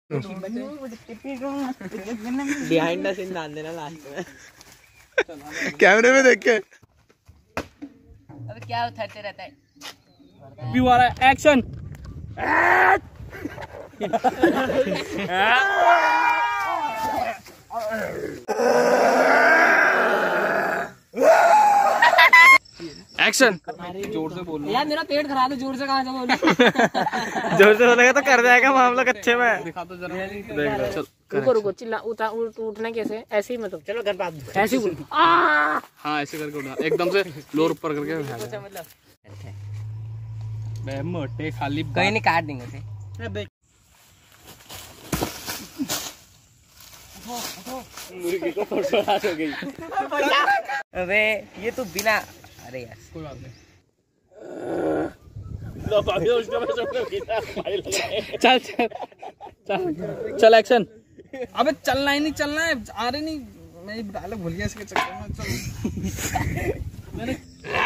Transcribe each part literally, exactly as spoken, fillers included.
Behind the scene डाल देना last में कैमरे में देख के। अबे क्या उठाते रहता है। व्यू आ रहा है, एक्शन। एक्शन। जोर से बोलो यार, मेरा पेट खराब है, जोर से कहाँ से बोलूं। जोर से बोलेगा तो कर जाएगा मामला कच्चे में। दिखा तो जरा। देख चल। रुको रुको, चिल्ला उठा उठना कैसे, ऐसे ही मतलब। चलो घर पे ऐसे ही बोल। हाँ ऐसे करके उठा, एकदम से लोर ऊपर करके उठा। मतलब बे मोटे खाली कहीं नहीं काट देंगे उसे। मुर्गी को फड़फड़ाहट हो गई। अबे ये तो बिना, अरे यार कोई बात नहीं। चल चल चल चल एक्शन। अबे चलना ही नहीं, चलना है, आ रहे नहीं। मैं डायलॉग भूल गया इसके चक्कर में। चल मैंने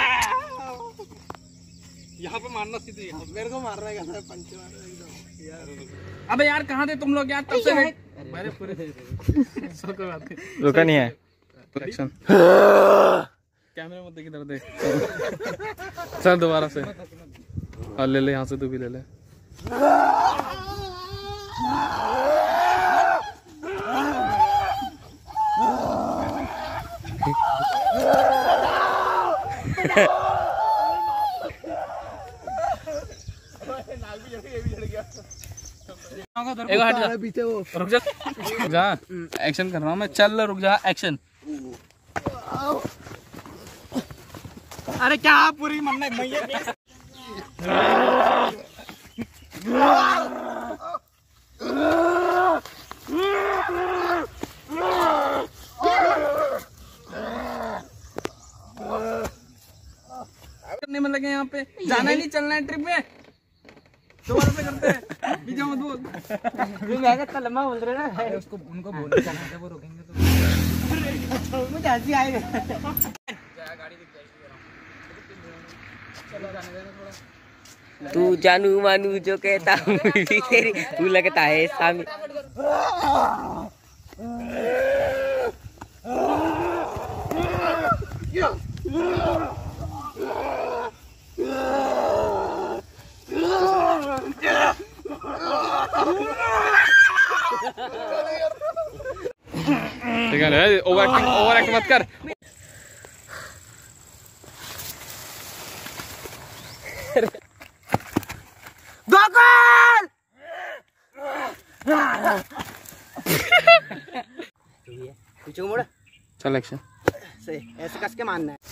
यहाँ पे मारना सीधे, मेरे को मारना है, पंच मारना एकदम। अबे यार कहाँ थे तुम लोग यार, तब से मेरे पूरे सब कोई बात नहीं, रुका नहीं है। एक्शन। कैमरे में देखी तरह देख। चल दोबारा से। हाँ ले ले, यहाँ से तू भी ले ले। एक हट जा पीछे, वो रुक जा, रुक जा। एक्शन कर रहा हूँ मैं, चल रुक जा। एक्शन। अरे क्या पूरी मन में मैया करने में लगे यहाँ पे। जाना ही नहीं, चलना है ट्रिप में। दोबारा से करते हैं, बीजा मत बोल। इतना लंबा बोल रहे ना, उसको उनको बोलना चाहिए, वो रोकेंगे तो मुझे हंसी आएगा। तू जानू मानू जो कहता हूँ तेरी, तू लगता है सामी। ठीक है, ओवर एक्टिंग ओवर एक्ट मत कर। पीछे को मोड़। चल एक्शन। ऐसे कस के मारना है।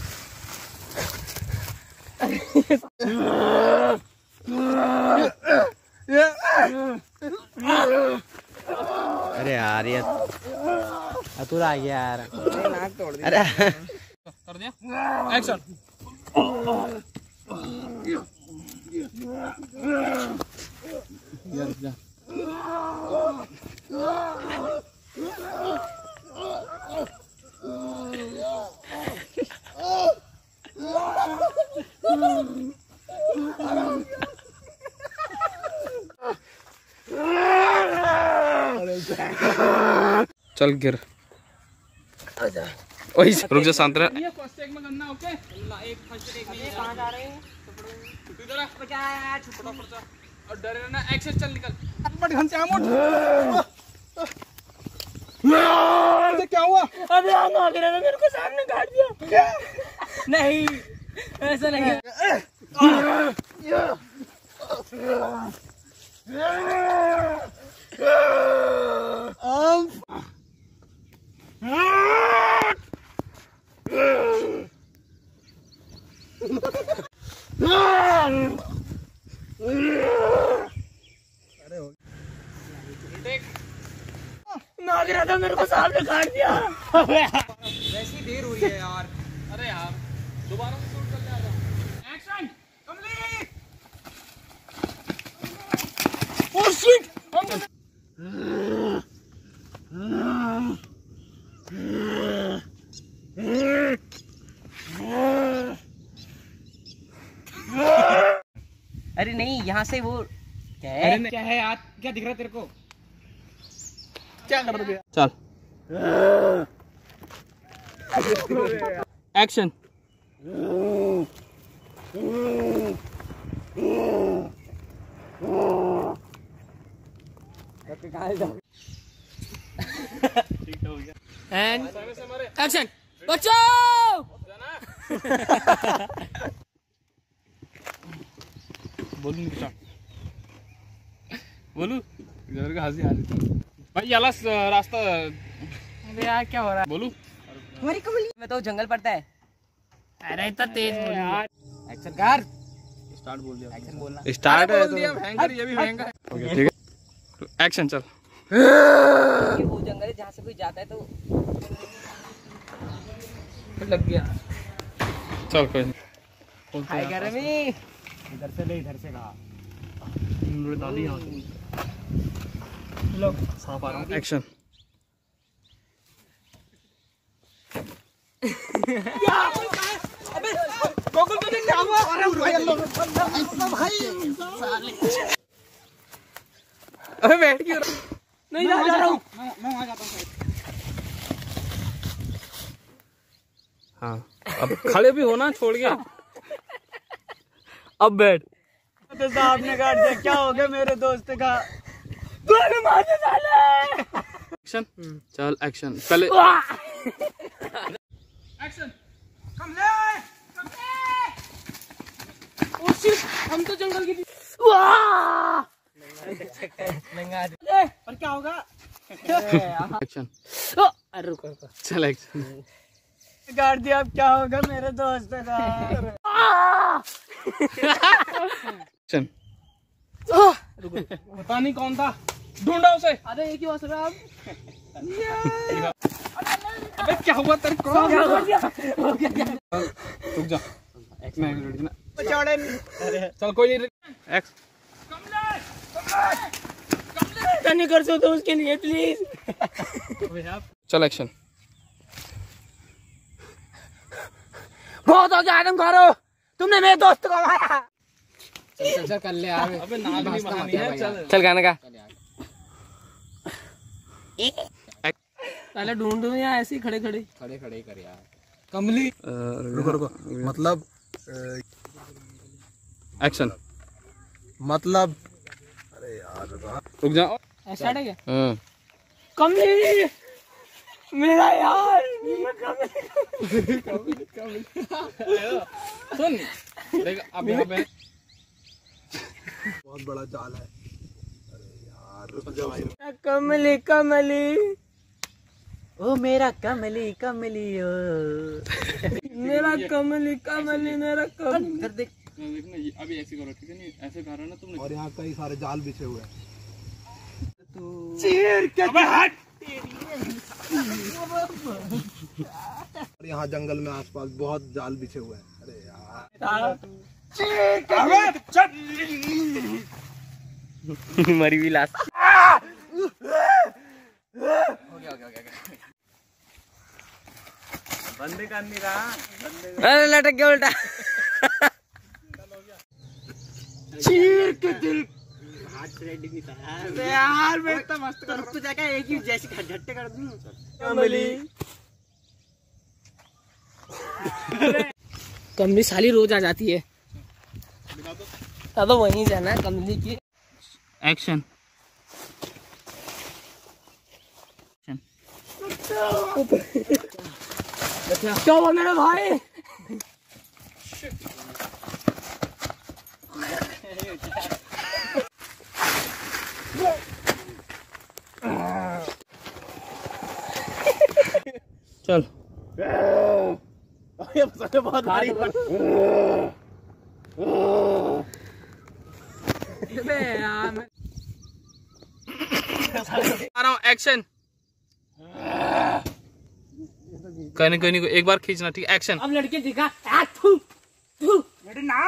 अरे यार ये अतुरा आ गया यार, नाक तोड़ दिया। अरे कर दिया एक्शन। यार जा। चल गिर। ओए रुक जा, शांत रह। ये फर्स्ट टेक में करना, ओके? एक फर्स्ट टेक में कहां जा रहे हैं? इधर आ, बचा यार, छुपड़ा पड़ता। और डरे ना, एक्शन। चल निकल। बट घन से आमुट। ये क्या हुआ? अबे आना आ गया, मेरे को सामने काट दिया। क्या? नहीं, ऐसा नहीं है। नागिरा था, मेरे को सामने काट दिया। वैसी देर हुई है यार। अरे यार दोबारा से शूट कर ले। आजा। Action complete. Oh shit. अरे नहीं, यहाँ से वो क्या है? क्या है यार, क्या दिख रहा है तेरे को? क्या कर रहे थे? चल एक्शन। And action. बचाओ। बोलू निकटा बोलू इधर का हंसी आ रही भाई याला रास्ता। अबे यार क्या हो रहा है? बोलू हमारी कमली में तो जंगल पड़ता है। अरे इतना तेज बोल यार। एक्शन कर। स्टार्ट बोल दिया। एक्शन बोलना। स्टार्ट है बोल दिया भयंकर, ये भी भयंकर। ओके ठीक है एक्शन चल। ये वो जंगल है जहाँ से कोई जाता है तो लग गया। चल कोई नहीं। हाय गरमी। इधर से ले, इधर से कहा दादी यहाँ लो साफ आ रहा हूँ। एक्शन। अबे गोकुल को क्या हुआ? अरे भाई अबे बैठ क्यों रहा? नहीं जा रहा हूँ। मैं मैं वहाँ जाता हूँ। हाँ अब खड़े भी होना छोड़ के। अब बैठ। तो साहब ने काट दिया, क्या हो गया मेरे दोस्त का? एक्शन चल एक्शन पहले एक्शन। कम ले कम ले। ओ शिट हम तो जंगल की नंगा दे। पर क्या होगा? एक्शन। अरे रुको रुको। चल एक्शन। काट दिया, अब क्या होगा मेरे दोस्त का? एक्शन। पता नहीं कौन था, ढूंढा उसे। अरे ये क्यों हंस रहा है? अबे क्या हुआ तेरे को? हो गया रुक जा मैं रेडी ना। चौड़े चल कोई नहीं। एक्स नहीं कर सकते उसके लिए प्लीज। चल एक्शन। बहुत हो गया आदम खारो, तुमने मेरे दोस्त को मारा। चल चल कर ले यार। अबे नाक नहीं बनानी है। चल चल गाने का पहले ढूंढो या ऐसे ही खड़े खड़े खड़े खड़े कर यार। कमली रुको रुको मतलब एक्शन। मतलब रुक जा। ऐसा है क्या? हाँ कमली मेरा यार। सुन देख अब यहाँ पे बहुत बड़ा जाल है। कमली कमली ओ मेरा कमली कमली ओ मेरा कमली कमली मेरा कमली। इधर देख देखना ये अभी ऐसे करो ठीक है नहीं ऐसे कर रहा ना तुमने। और यहाँ कई सारे जाल बिछे हुए हैं। चीर के और यहाँ जंगल में आसपास बहुत जाल बिछे हुए हैं। अरे यार मरी हुई लाश। बंदे का नहीं रहा, अरे लटक गया उल्टा। चीर के दिल यार मैं इतना मस्त कर तो जाके एक ही जैसे झट्टे कर दूं। कमली कमली साली रोज आ जाती है। अब तो वहीं जाना है कमली की। एक्शन। क्या हुआ मेरे भाई? चल बहुत भारी। आ रहा हूँ एक्शन। कहने कहने को एक बार खींचना ठीक है। एक्शन। अब लड़के दिखा थू थू मेरे ना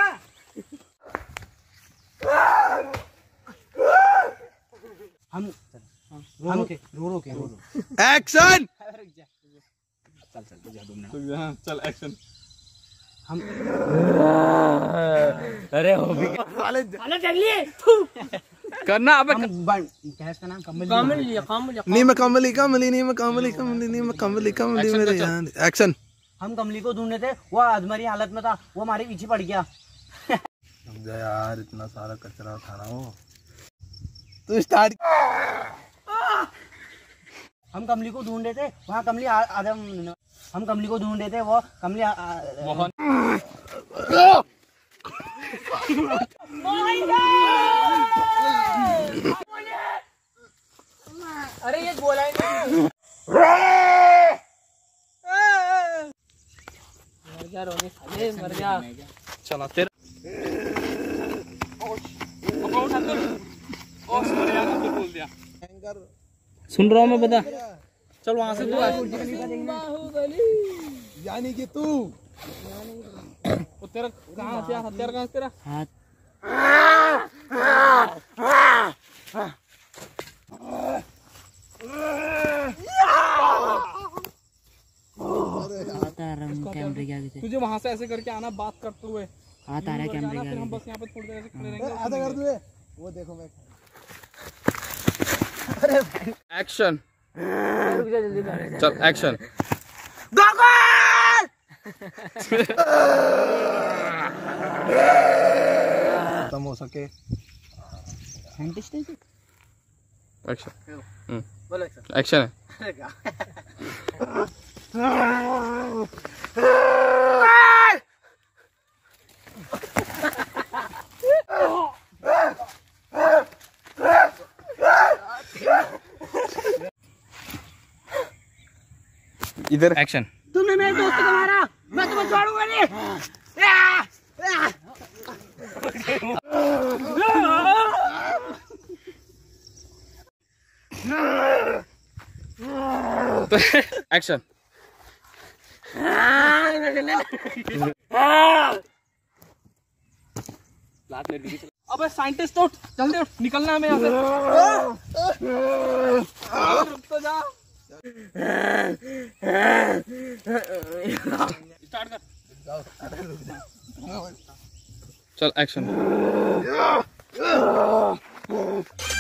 हम रो रो के रो रो के रो रो। एक्शन। चल चल तुझे दो मिनट। चल एक्शन। हम अरे हो भी साले साले चलिए थू करना अब क्या है इसका नाम? कमल कमल नी में कमली कमली नी में कमली कमली नी में कमली कमली मेरे यहाँ एक्शन। हम कमली को ढूंढने थे, वो अधमरी हालत में था, वो हमारे पीछे पड़ गया। समझा यार, इतना सारा कचरा उठाना हो तो स्टार्ट। हम कमली को ढूंढ रहे थे, वहाँ कमली आदम हम कमली को ढूंढ रहे थे, वो कमली अरे ये बोला ही नहीं। मर गया रोनी साले, मर गया। चला तेरा बोल दिया। सुन रहा हूँ मैं, बता। चल वहां से तू यानी कि तू वो तेरा कहाँ हथियार हथियार कहाँ तेरा हाथ कैमरे के आगे से तुझे वहां से ऐसे करके आना, बात करते हुए हाथ आ रहा है कैमरे के फिर हम आगे बस यहाँ पे थोड़ी देर ऐसे खड़े रहेंगे। आधा कर दूँ वो देखो मैं। एक्शन। चल एक्शन। खत्म हो सके। साइंटिस्ट है एक्शन। बोलो एक्शन है। इधर एक्शन। तुमने मेरे दोस्त को मारा, मैं तुम्हें छोड़ूंगा नहीं। एक्शन। अबे साइंटिस्ट उठ, जल्दी उठ, निकलना हमें यहाँ से। रुक तो जा। स्टार्ट कर। चल एक्शन।